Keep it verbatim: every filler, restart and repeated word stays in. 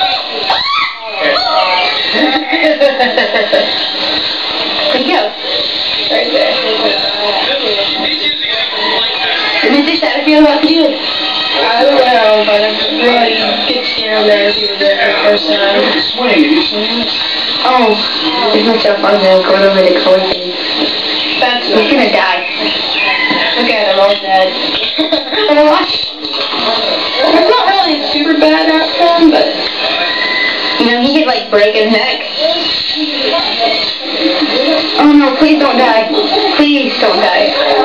Where'd he go? Right there. Mister Satterfield, what to do? I don't know, but I'm really gets down there if he was there for the first time. Swing, did you swing it? Oh, there's no stuff on there going over the collision. That's He's gonna die. Look at him, all dead. Wanna watch? It's not really a super bad outcome, but You know, he could like break his neck. Oh no, please don't die. Please don't die.